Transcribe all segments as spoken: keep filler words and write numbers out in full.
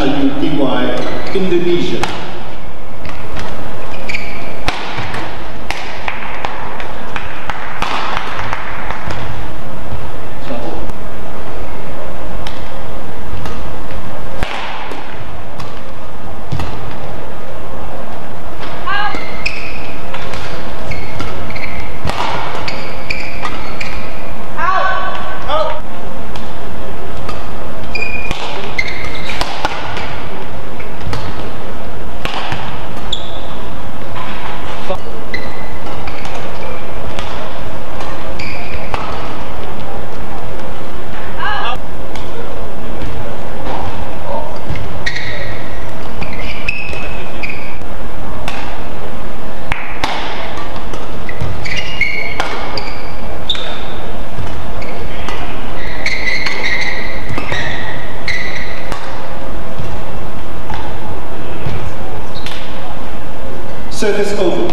Ayu T Y, Indonesia. Service over.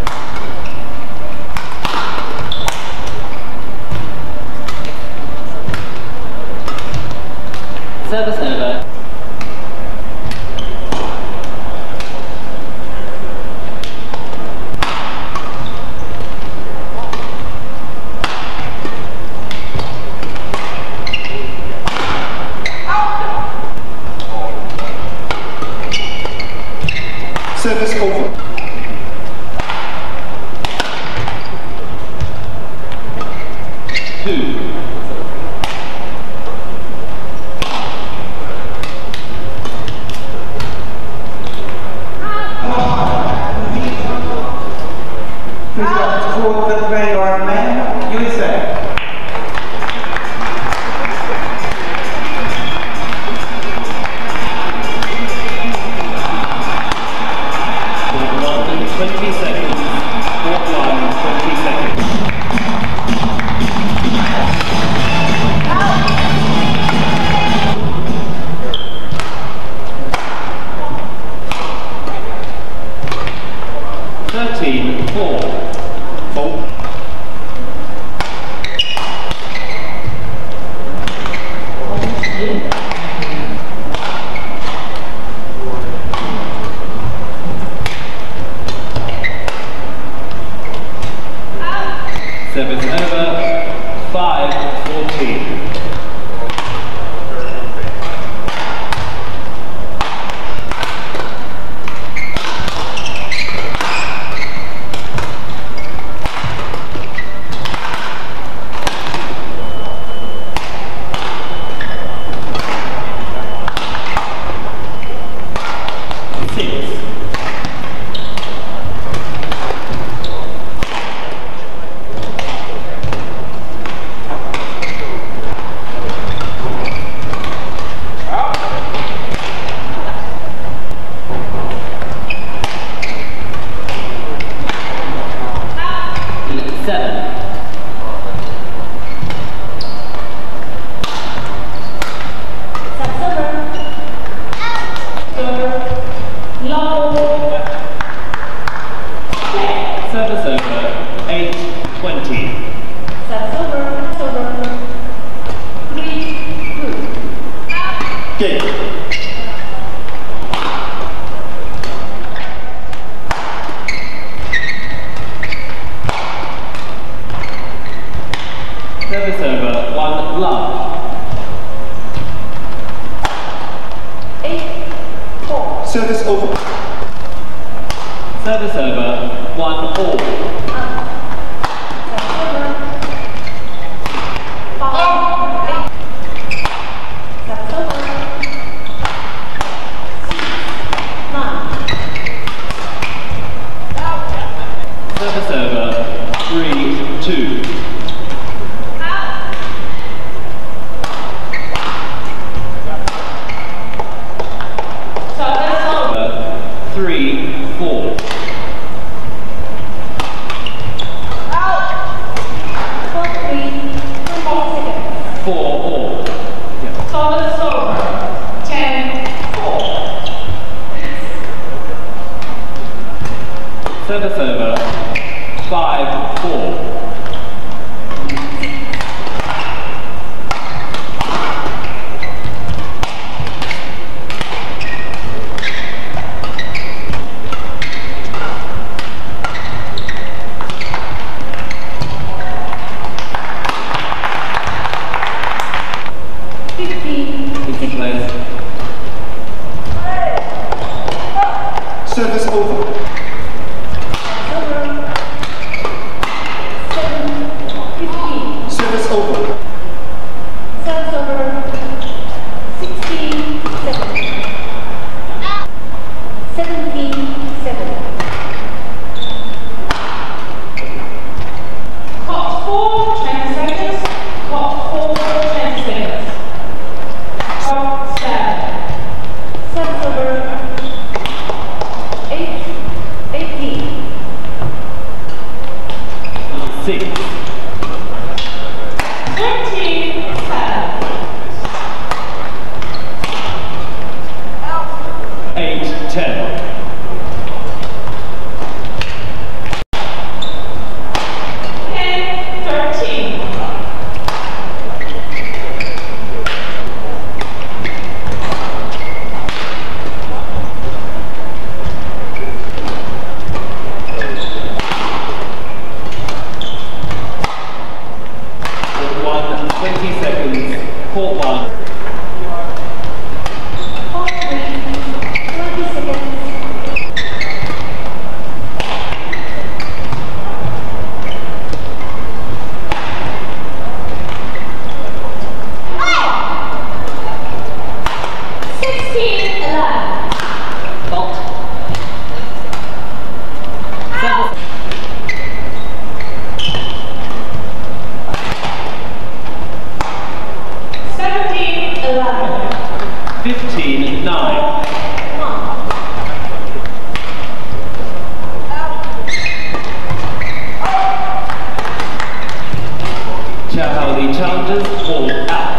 Service over. Service over. Two. Quarter play or man, U S A. twenty seconds. Court line, twenty seconds. thirteen four. Four. Service over. five fourteen. Service over, eight twenty. Service over, over. Three, two. Game. Service over, one love. Eight, four. Service over. Service over, one all. Service over, three two. Service over, three four. seconds. Service over. Over. Seven, fifteen. Service over. Service over. Sixteen, seven. Seventeen, seven. Court four, twenty seconds. Court four, twenty seconds. Court seven. Service over. Eight, eighteen. Six. Thirteen, seven. Eight, ten. Ten, thirteen. One, twenty seconds. Court one. Court three, twenty seconds. Sixteen, eleven. Fault. Seven. Seventeen, eleven. Fifteen, nine. Chao Hao Li challenges, ball out.